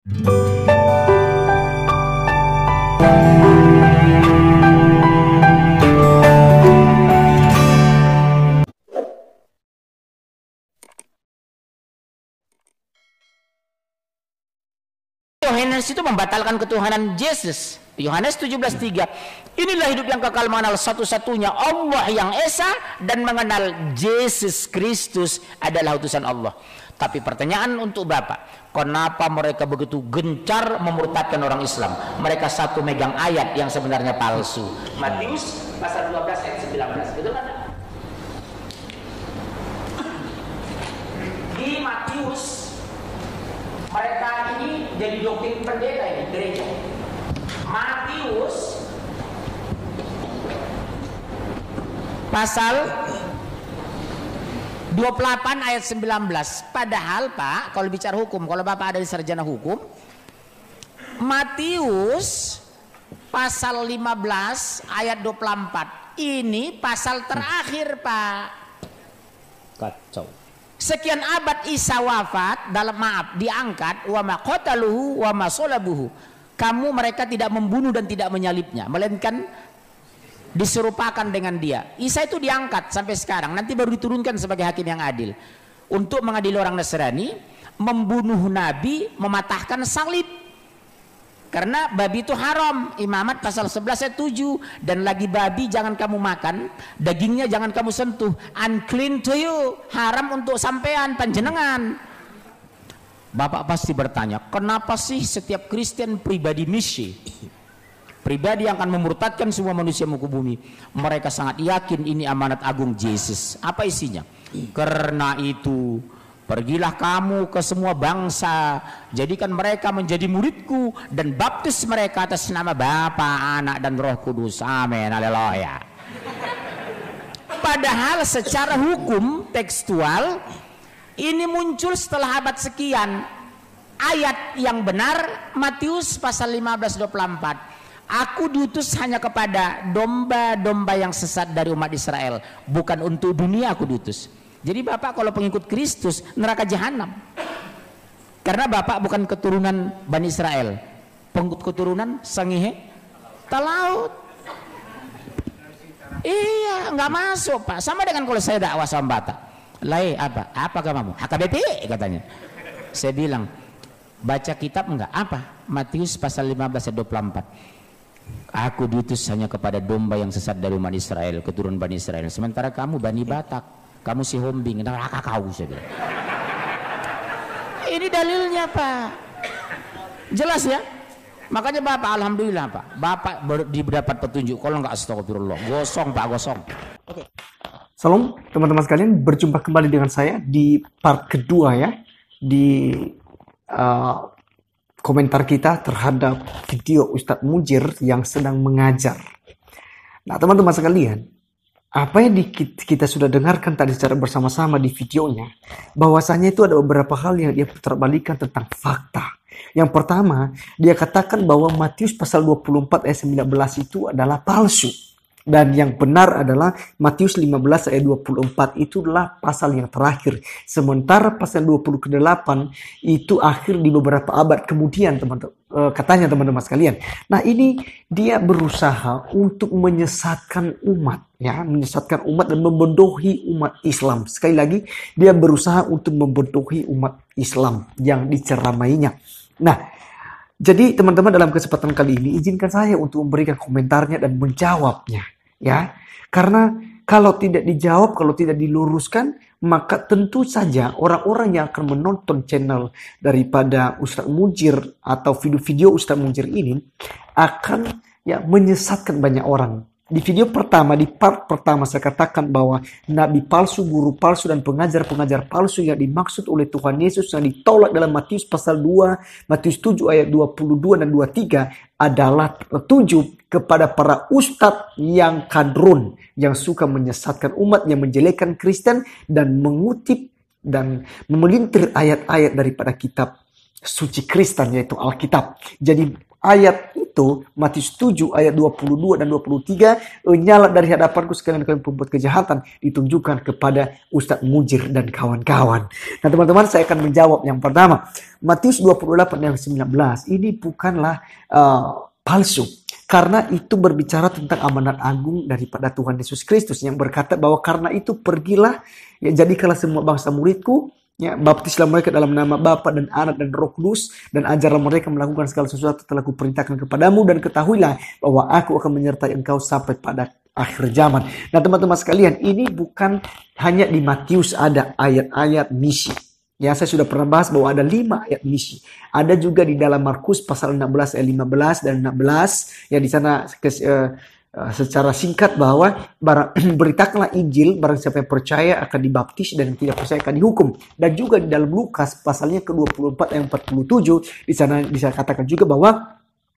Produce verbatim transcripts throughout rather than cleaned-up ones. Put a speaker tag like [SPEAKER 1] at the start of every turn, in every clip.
[SPEAKER 1] Yohanes itu membatalkan ketuhanan Yesus. Yohanes tujuh belas tiga. Inilah hidup yang kekal, mengenal satu-satunya Allah yang esa dan mengenal Yesus Kristus adalah utusan Allah. Tapi pertanyaan untuk Bapak, kenapa mereka begitu gencar memurtadkan orang Islam? Mereka satu megang ayat yang sebenarnya palsu. Matius pasal dua belas ayat sembilan belas. Betul kan? Di Matius mereka ini jadi doktrin pendeta ini gereja. Matius pasal dua puluh delapan ayat sembilan belas. Padahal Pak, kalau bicara hukum, kalau Bapak ada di sarjana hukum, Matius pasal lima belas ayat dua puluh empat ini pasal terakhir Pak.
[SPEAKER 2] Kacau.
[SPEAKER 1] Sekian abad Isa wafat, dalam maaf diangkat, wa ma qataluhu wa ma salabuhu. Kamu mereka tidak membunuh dan tidak menyalibnya, melainkan diserupakan dengan dia. Isa itu diangkat sampai sekarang, nanti baru diturunkan sebagai hakim yang adil untuk mengadili orang Nasrani, membunuh nabi, mematahkan salib. Karena babi itu haram, Imamat pasal sebelas ayat tujuh. Dan lagi babi jangan kamu makan, dagingnya jangan kamu sentuh, unclean to you, haram untuk sampean panjenengan. Bapak pasti bertanya, kenapa sih setiap Kristen pribadi misi, pribadi yang akan memurtadkan semua manusia muka bumi, mereka sangat yakin ini amanat agung Yesus. Apa isinya? Karena itu pergilah kamu ke semua bangsa, jadikan mereka menjadi muridku, dan baptis mereka atas nama Bapa, Anak, dan Roh Kudus. Amin, haleluya. Padahal secara hukum tekstual ini muncul setelah abad sekian. Ayat yang benar Matius pasal lima belas dua puluh empat. Aku diutus hanya kepada domba-domba yang sesat dari umat Israel, bukan untuk dunia aku diutus. Jadi Bapak kalau pengikut Kristus neraka jahanam. Karena Bapak bukan keturunan Bani Israel, pengikut keturunan Sangihe Talaut. Iya, nggak masuk Pak. Sama dengan kalau saya dakwah sama Batak. Lai apa? Apa agamamu? H K B P katanya. Saya bilang, baca kitab enggak? Apa? Matius pasal lima belas ayat dua puluh empat. Aku diutus hanya kepada domba yang sesat dari umat Israel, keturunan Bani Israel. Sementara kamu Bani Batak, kamu si hombing, neraka kau, saya bilang. Ini dalilnya Pak. Jelas ya? Makanya Bapak alhamdulillah Pak. Bapak didapat petunjuk. Kalau enggak astagfirullah, gosong Pak, gosong.
[SPEAKER 3] Oke. Salam teman-teman sekalian, berjumpa kembali dengan saya di part kedua ya, di uh, komentar kita terhadap video Ustadz Mujir yang sedang mengajar. Nah teman-teman sekalian, apa yang di, kita sudah dengarkan tadi secara bersama-sama di videonya, bahwasanya itu ada beberapa hal yang dia putarbalikkan tentang fakta. Yang pertama, dia katakan bahwa Matius pasal dua puluh empat ayat sembilan belas itu adalah palsu. Dan yang benar adalah Matius lima belas ayat dua puluh empat itu adalah pasal yang terakhir. Sementara pasal dua puluh delapan itu akhir di beberapa abad kemudian, teman-teman. Katanya teman-teman sekalian. Nah ini dia berusaha untuk menyesatkan umat. Ya, menyesatkan umat dan membodohi umat Islam. Sekali lagi, dia berusaha untuk membodohi umat Islam yang diceramainya. Nah, jadi teman-teman dalam kesempatan kali ini izinkan saya untuk memberikan komentarnya dan menjawabnya. Ya, karena kalau tidak dijawab, kalau tidak diluruskan, maka tentu saja orang-orang yang akan menonton channel daripada Ustadz Mujir atau video-video Ustadz Mujir ini akan ya menyesatkan banyak orang. Di video pertama, di part pertama saya katakan bahwa nabi palsu, guru palsu, dan pengajar-pengajar palsu yang dimaksud oleh Tuhan Yesus yang ditolak dalam Matius pasal dua, Matius tujuh ayat dua puluh dua dan dua puluh tiga adalah petunjuk kepada para ustadz yang kadrun, yang suka menyesatkan umat, yang menjelekkan Kristen dan mengutip dan memelintir ayat-ayat daripada kitab suci Kristen yaitu Alkitab. Jadi ayat itu, Matius tujuh ayat dua puluh dua dan dua puluh tiga, nyala dari hadapanku sekalian kalian pembuat kejahatan, ditunjukkan kepada Ustadz Mujir dan kawan-kawan. Nah teman-teman, saya akan menjawab yang pertama. Matius dua puluh delapan ayat sembilan belas, ini bukanlah uh, palsu. Karena itu berbicara tentang amanat agung daripada Tuhan Yesus Kristus yang berkata bahwa karena itu pergilah, ya, jadikanlah semua bangsa muridku, ya, baptislah mereka dalam nama Bapa dan Anak dan Roh Kudus, dan ajarlah mereka melakukan segala sesuatu telah kuperintahkan kepadamu, dan ketahuilah bahwa aku akan menyertai engkau sampai pada akhir zaman. Nah teman-teman sekalian, ini bukan hanya di Matius ada ayat-ayat misi. Ya, saya sudah pernah bahas bahwa ada lima ayat misi. Ada juga di dalam Markus pasal enam belas ayat lima belas dan enam belas. Ya, di sana kes, uh, uh, secara singkat bahwa beritakanlah Injil, barang siapa yang percaya akan dibaptis dan yang tidak percaya akan dihukum. Dan juga di dalam Lukas pasalnya ke dua puluh empat ayat empat puluh tujuh, di sana bisa katakan juga bahwa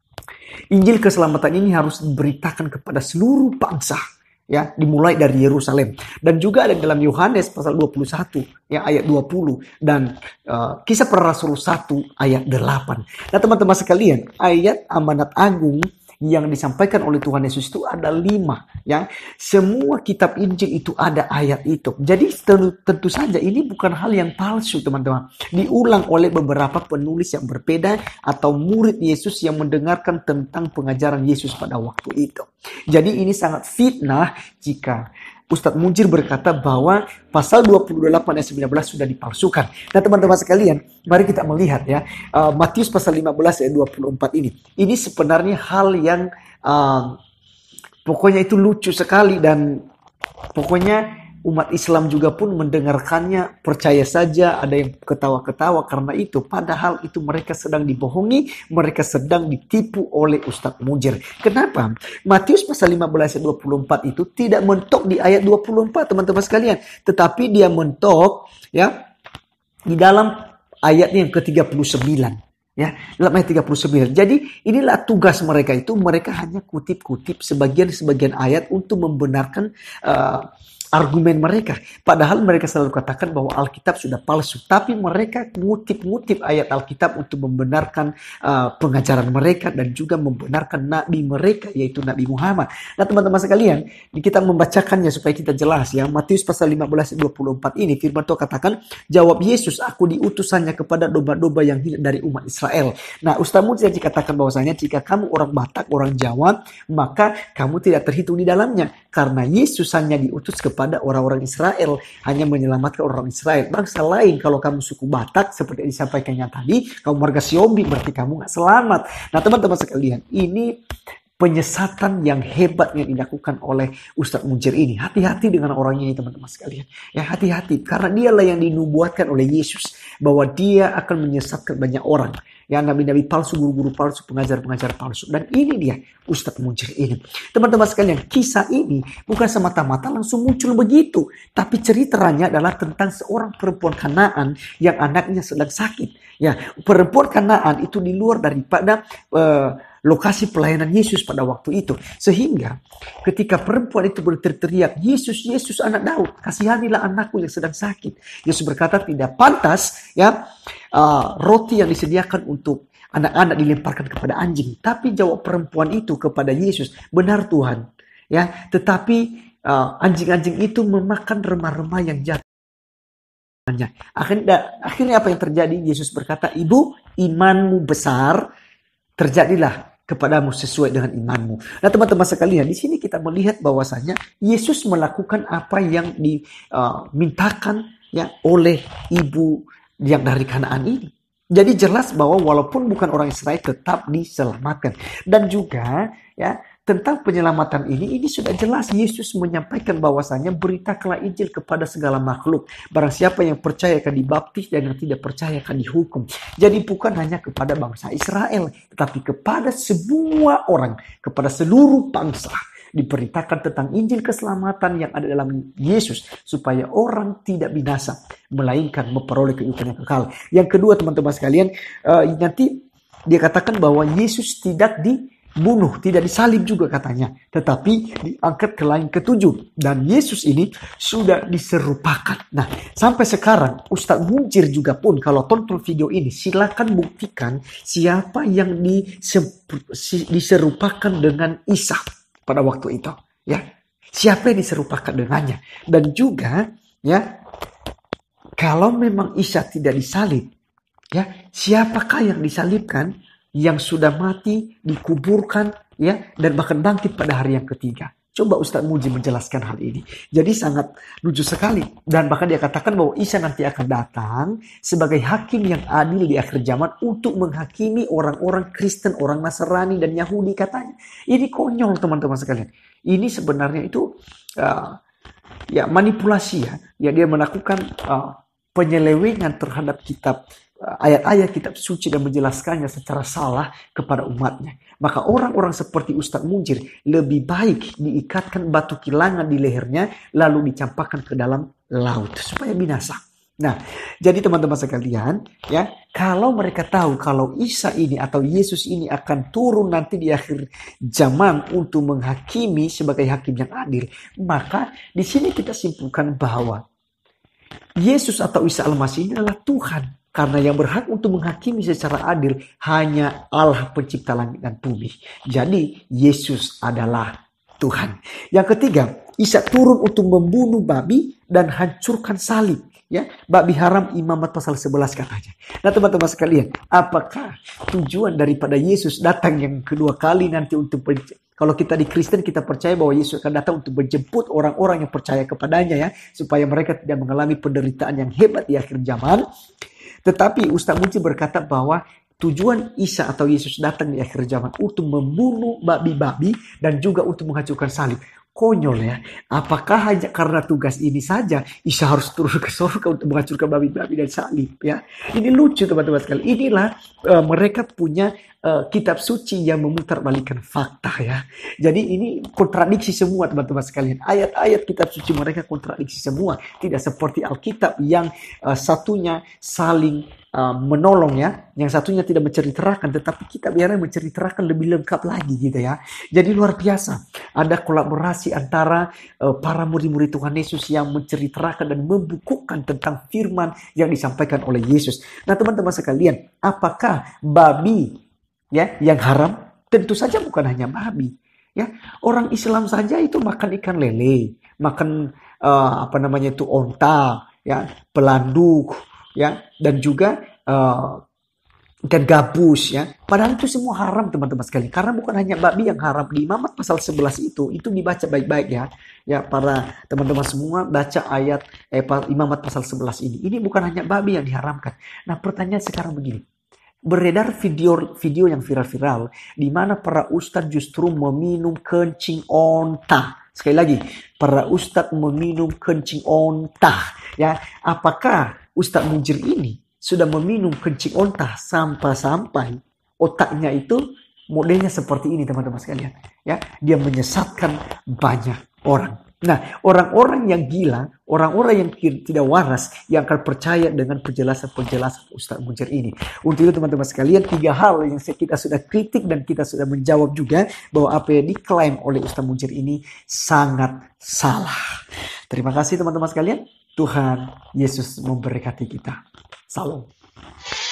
[SPEAKER 3] Injil keselamatan ini harus diberitakan kepada seluruh bangsa. Ya, dimulai dari Yerusalem. Dan juga ada dalam Yohanes pasal dua puluh satu ya, ayat dua puluh dan uh, Kisah Para Rasul satu ayat delapan. Nah teman-teman sekalian, ayat amanat agung yang disampaikan oleh Tuhan Yesus itu ada lima. Ya, semua kitab Injil itu ada ayat itu. Jadi tentu, tentu saja ini bukan hal yang palsu teman-teman. Diulang oleh beberapa penulis yang berbeda atau murid Yesus yang mendengarkan tentang pengajaran Yesus pada waktu itu. Jadi ini sangat fitnah jika Ustadz Mujir berkata bahwa pasal dua puluh delapan ayat sembilan belas sudah dipalsukan. Nah teman-teman sekalian, mari kita melihat ya, uh, Matius pasal lima belas ayat dua puluh empat ini. Ini sebenarnya hal yang uh, pokoknya itu lucu sekali, dan pokoknya umat Islam juga pun mendengarkannya percaya saja, ada yang ketawa-ketawa karena itu. Padahal itu mereka sedang dibohongi, mereka sedang ditipu oleh Ustadz Mujir. Kenapa? Matius pasal lima belas ayat dua puluh empat itu tidak mentok di ayat dua puluh empat teman-teman sekalian. Tetapi dia mentok ya di dalam ayatnya yang ke tiga puluh sembilan. Ya, dalam ayat tiga puluh sembilan. Jadi inilah tugas mereka itu, mereka hanya kutip-kutip sebagian-sebagian ayat untuk membenarkan uh, argumen mereka. Padahal mereka selalu katakan bahwa Alkitab sudah palsu. Tapi mereka ngutip-ngutip ayat Alkitab untuk membenarkan uh, pengajaran mereka dan juga membenarkan Nabi mereka, yaitu Nabi Muhammad. Nah teman-teman sekalian, kita membacakannya supaya kita jelas ya. Matius pasal lima belas dua puluh empat ini, firman Tuhan katakan, jawab Yesus, aku diutusannya kepada domba-domba yang hilang dari umat Israel. Nah Ustaz Mujir dikatakan bahwasanya jika kamu orang Batak, orang Jawa, maka kamu tidak terhitung di dalamnya. Karena Yesus hanya diutus kepada pada orang-orang Israel, hanya menyelamatkan orang Israel. Bangsa lain, kalau kamu suku Batak seperti yang disampaikannya tadi, kamu warga Siombi, berarti kamu gak selamat. Nah teman-teman sekalian, ini penyesatan yang hebat yang dilakukan oleh Ustadz Mujir ini. Hati-hati dengan orang ini teman-teman sekalian. Ya hati-hati, karena dialah yang dinubuatkan oleh Yesus bahwa dia akan menyesatkan banyak orang. Ya, nabi-nabi palsu, guru-guru palsu, pengajar-pengajar palsu. Dan ini dia Ustadz Mujir ini. Teman-teman sekalian, kisah ini bukan semata-mata langsung muncul begitu. Tapi ceritanya adalah tentang seorang perempuan Kanaan yang anaknya sedang sakit. Ya, perempuan Kanaan itu di luar daripada uh, lokasi pelayanan Yesus pada waktu itu. Sehingga ketika perempuan itu berteriak, Yesus, Yesus anak Daud, kasihanilah anakku yang sedang sakit. Yesus berkata tidak pantas ya uh, roti yang disediakan untuk anak-anak dilemparkan kepada anjing. Tapi jawab perempuan itu kepada Yesus, benar Tuhan. Ya, tetapi uh, anjing-anjing itu memakan remah-remah yang jatuh. Akhirnya, akhirnya apa yang terjadi? Yesus berkata, ibu, imanmu besar, terjadilah kepadamu sesuai dengan imanmu. Nah teman-teman sekalian, di sini kita melihat bahwasanya Yesus melakukan apa yang dimintakan uh, ya oleh ibu yang dari Kanaan ini. Jadi jelas bahwa walaupun bukan orang Israel tetap diselamatkan. Dan juga ya tentang penyelamatan ini, ini sudah jelas Yesus menyampaikan bahwasanya beritakanlah Injil kepada segala makhluk. Barang siapa yang percaya akan dibaptis dan yang tidak percaya akan dihukum. Jadi bukan hanya kepada bangsa Israel, tetapi kepada semua orang, kepada seluruh bangsa. Diberitakan tentang Injil keselamatan yang ada dalam Yesus supaya orang tidak binasa melainkan memperoleh kehidupan yang kekal. Yang kedua teman-teman sekalian, uh, nanti dia katakan bahwa Yesus tidak di dibunuh, tidak disalib juga katanya, tetapi diangkat ke langit ketujuh. Dan Yesus ini sudah diserupakan. Nah, sampai sekarang Ustadz Munjir juga pun kalau tonton video ini, silakan buktikan siapa yang diserupakan dengan Isa pada waktu itu, ya. Siapa yang diserupakan dengannya. Dan juga, ya, kalau memang Isa tidak disalib, ya, siapakah yang disalibkan? Yang sudah mati, dikuburkan, ya, dan bahkan bangkit pada hari yang ketiga. Coba Ustadz Muji menjelaskan hal ini. Jadi sangat lucu sekali. Dan bahkan dia katakan bahwa Isa nanti akan datang sebagai hakim yang adil di akhir zaman untuk menghakimi orang-orang Kristen, orang Nasrani, dan Yahudi katanya. Ini konyol teman-teman sekalian. Ini sebenarnya itu uh, ya manipulasi ya. Ya dia melakukan uh, penyelewengan terhadap kitab ayat-ayat kitab suci dan menjelaskannya secara salah kepada umatnya. Maka orang-orang seperti Ustadz Munjir lebih baik diikatkan batu kilangan di lehernya lalu dicampakkan ke dalam laut supaya binasa. Nah, jadi teman-teman sekalian, ya, kalau mereka tahu kalau Isa ini atau Yesus ini akan turun nanti di akhir zaman untuk menghakimi sebagai hakim yang adil, maka di sini kita simpulkan bahwa Yesus atau Isa Al-Masih ini adalah Tuhan. Karena yang berhak untuk menghakimi secara adil hanya Allah pencipta langit dan bumi. Jadi Yesus adalah Tuhan. Yang ketiga, Isa turun untuk membunuh babi dan hancurkan salib. Ya, babi haram Imamat pasal sebelas katanya. Nah teman-teman sekalian, apakah tujuan daripada Yesus datang yang kedua kali nanti untuk kalau kita di Kristen kita percaya bahwa Yesus akan datang untuk menjemput orang-orang yang percaya kepadanya ya, supaya mereka tidak mengalami penderitaan yang hebat di akhir zaman. Tetapi Ustadz Munjir berkata bahwa tujuan Isa atau Yesus datang di akhir zaman untuk membunuh babi-babi dan juga untuk menghancurkan salib. Konyol ya. Apakah hanya karena tugas ini saja Isa harus turun ke surga untuk menghancurkan babi-babi dan salib ya? Ini lucu teman-teman sekalian. Inilah uh, mereka punya uh, kitab suci yang memutarbalikkan fakta ya. Jadi ini kontradiksi semua teman-teman sekalian. Ayat-ayat kitab suci mereka kontradiksi semua. Tidak seperti Alkitab yang uh, satunya saling Uh, menolong ya, yang satunya tidak menceritakan, tetapi kita biarnya menceritakan lebih lengkap lagi gitu ya. Jadi luar biasa, ada kolaborasi antara uh, para murid-murid Tuhan Yesus yang menceritakan dan membukukan tentang firman yang disampaikan oleh Yesus. Nah teman-teman sekalian, apakah babi ya yang haram? Tentu saja bukan hanya babi. Ya, orang Islam saja itu makan ikan lele, makan uh, apa namanya itu onta, ya, pelanduk. Ya, dan juga uh, ikan gabus ya. Padahal itu semua haram teman-teman sekalian. Karena bukan hanya babi yang haram. Di Imamat pasal sebelas itu, itu dibaca baik-baik ya. Ya, para teman-teman semua baca ayat eh, Imamat pasal sebelas ini. Ini bukan hanya babi yang diharamkan. Nah, pertanyaan sekarang begini. Beredar video-video yang viral-viral di mana para ustadz justru meminum kencing onta. Sekali lagi, para ustadz meminum kencing onta. Ya, apakah Ustadz Munjir ini sudah meminum kencing onta sampai-sampai otaknya itu modelnya seperti ini teman-teman sekalian. Ya, dia menyesatkan banyak orang. Nah, orang-orang yang gila, orang-orang yang tidak waras yang akan percaya dengan penjelasan-penjelasan Ustadz Munjir ini. Untuk itu teman-teman sekalian, tiga hal yang kita sudah kritik dan kita sudah menjawab juga bahwa apa yang diklaim oleh Ustadz Munjir ini sangat salah. Terima kasih teman-teman sekalian. Tuhan Yesus memberkati kita. Salam.